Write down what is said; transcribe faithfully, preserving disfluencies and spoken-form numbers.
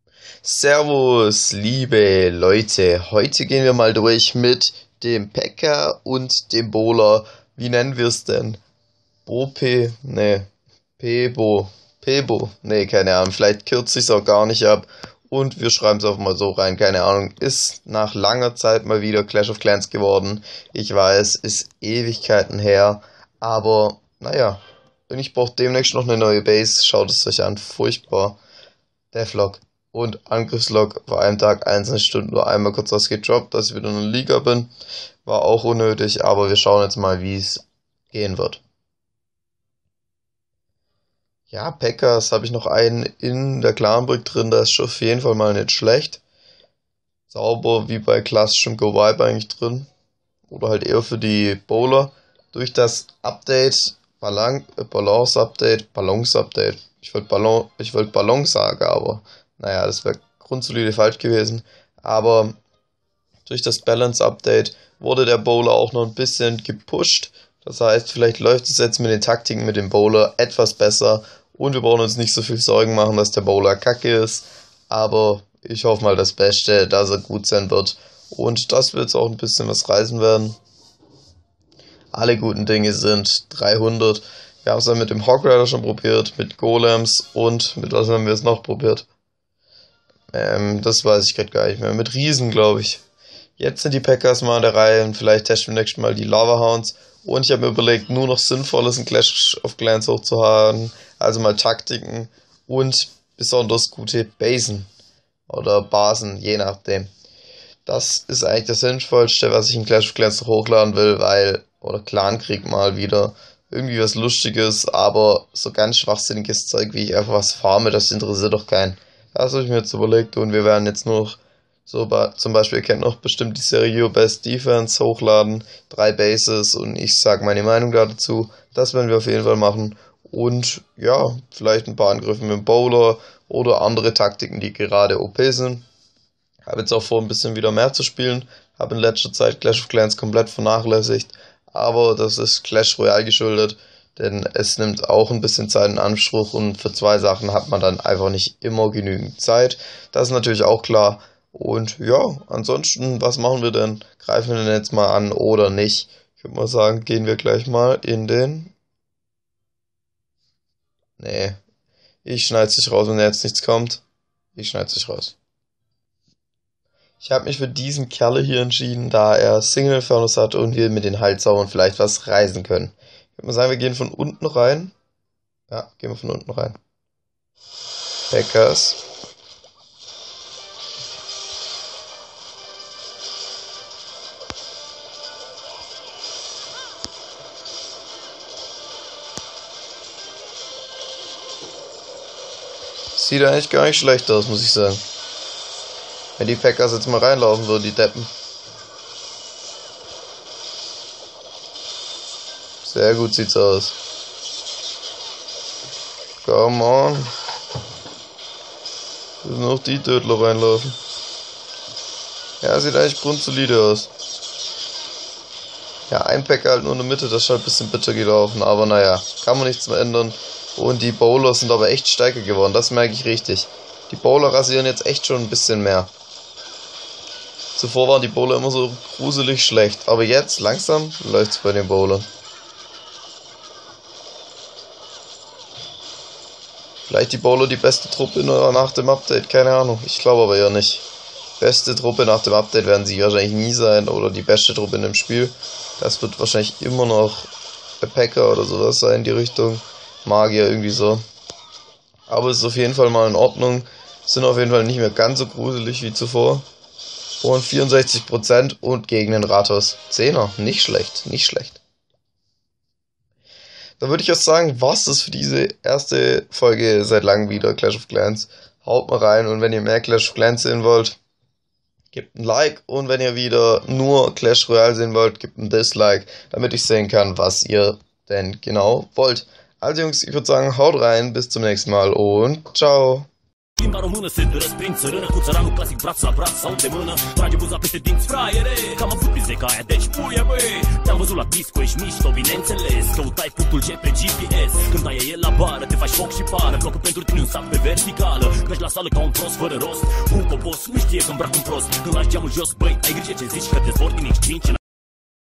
Servus, liebe Leute. Heute gehen wir mal durch mit dem P.E.K.K.A. und dem Bowler. Wie nennen wir es denn? Bope? Ne. Pebo. Pebo? Ne, keine Ahnung. Vielleicht kürze ich es auch gar nicht ab. Und wir schreiben es auch mal so rein. Keine Ahnung. Ist nach langer Zeit mal wieder Clash of Clans geworden. Ich weiß, ist Ewigkeiten her. Aber, naja. Und ich brauche demnächst noch eine neue Base. Schaut es euch an. Furchtbar. Devlog und Angriffslog vor einem Tag einzelne Stunden nur einmal kurz was gedroppt, dass ich wieder in der Liga bin. War auch unnötig, aber wir schauen jetzt mal, wie es gehen wird. Ja, P E K K A, das habe ich noch einen in der Clanbrick drin, da ist schon auf jeden Fall mal nicht schlecht. Sauber wie bei klassischem Go Vibe eigentlich drin. Oder halt eher für die Bowler. Durch das Update, Balance, Balance Update, Balance Update. Ich wollte Ballon, ich wollte Ballon sagen, aber naja, das wäre grundsolide falsch gewesen. Aber durch das Balance Update wurde der Bowler auch noch ein bisschen gepusht. Das heißt, vielleicht läuft es jetzt mit den Taktiken mit dem Bowler etwas besser. Und wir brauchen uns nicht so viel Sorgen machen, dass der Bowler kacke ist. Aber ich hoffe mal das Beste, dass er gut sein wird. Und dass wir jetzt auch ein bisschen was reißen werden. Alle guten Dinge sind dreihundert. Wir haben es dann mit dem Hog Rider schon probiert, mit Golems und mit was haben wir es noch probiert? Ähm, das weiß ich gerade gar nicht mehr. Mit Riesen, glaube ich. Jetzt sind die P E K K As mal an der Reihe und vielleicht testen wir nächstes Mal die Lava Hounds. Und ich habe mir überlegt, nur noch Sinnvolles in Clash of Clans hochzuhaben. Also mal Taktiken und besonders gute Basen. Oder Basen, je nachdem. Das ist eigentlich das Sinnvollste, was ich in Clash of Clans noch hochladen will, weil, oder Clankrieg mal wieder. Irgendwie was Lustiges, aber so ganz schwachsinniges Zeug, wie ich einfach was farme, das interessiert doch keinen. Das habe ich mir jetzt überlegt und wir werden jetzt nur noch, so zum Beispiel, ihr kennt noch bestimmt die Serie Best Defense hochladen, drei Bases und ich sage meine Meinung dazu. Das werden wir auf jeden Fall machen und ja, vielleicht ein paar Angriffe mit dem Bowler oder andere Taktiken, die gerade O P sind. Habe jetzt auch vor, ein bisschen wieder mehr zu spielen, habe in letzter Zeit Clash of Clans komplett vernachlässigt. Aber das ist Clash Royale geschuldet, denn es nimmt auch ein bisschen Zeit in Anspruch und für zwei Sachen hat man dann einfach nicht immer genügend Zeit. Das ist natürlich auch klar. Und ja, ansonsten, was machen wir denn? Greifen wir denn jetzt mal an oder nicht? Ich würde mal sagen, gehen wir gleich mal in den... Nee, ich schneide sich raus, wenn jetzt nichts kommt. Ich schneide sich raus. Ich habe mich für diesen Kerle hier entschieden, da er Single Infernos hat und wir mit den Halszaubern vielleicht was reisen können. Ich würde mal sagen, wir gehen von unten rein. Ja, gehen wir von unten rein. P E K K As. Sieht eigentlich gar nicht schlecht aus, muss ich sagen. Wenn die P E K K As jetzt mal reinlaufen würden, die Deppen. Sehr gut sieht's aus. Come on. Müssen noch die Tödler reinlaufen. Ja, sieht eigentlich grundsolide aus. Ja, ein P E K K A halt nur in der Mitte, das ist halt ein bisschen bitter gelaufen, aber naja, kann man nichts mehr ändern. Und die Bowler sind aber echt stärker geworden, das merke ich richtig. Die Bowler rasieren jetzt echt schon ein bisschen mehr. Zuvor waren die Bowler immer so gruselig schlecht, aber jetzt langsam läuft's bei den Bowlern. Vielleicht die Bowler die beste Truppe nach dem Update, keine Ahnung, ich glaube aber eher nicht. Beste Truppe nach dem Update werden sie wahrscheinlich nie sein oder die beste Truppe in dem Spiel. Das wird wahrscheinlich immer noch der P E K K A oder sowas sein, die Richtung. Magier irgendwie so. Aber es ist auf jeden Fall mal in Ordnung. Sind auf jeden Fall nicht mehr ganz so gruselig wie zuvor. Und vierundsechzig Prozent und gegen den Rathaus. Zehner, nicht schlecht, nicht schlecht. Dann würde ich auch sagen, was ist für diese erste Folge seit langem wieder Clash of Clans. Haut mal rein und wenn ihr mehr Clash of Clans sehen wollt, gebt ein Like. Und wenn ihr wieder nur Clash Royale sehen wollt, gebt ein Dislike, damit ich sehen kann, was ihr denn genau wollt. Also Jungs, ich würde sagen, haut rein, bis zum nächsten Mal und ciao. Limba română se răsprind țărână cu țăranul clasic braț la braț sau de mână. Trage buza peste dinți, fraiere, cam avut ca aia, deci puie, băi. Te-am văzut la disco, ești mișto, bineînțeles. Căutai punctul G pe G P S. Când aia e la bară, te faci foc și pară. Blocă pentru tine un sac pe verticală. Mergi la sală ca un prost fără rost. Un copos nu știe că îmbrac un prost. Când lași geamul jos, băi, ai grijă ce zici, că te zbor din X cinci.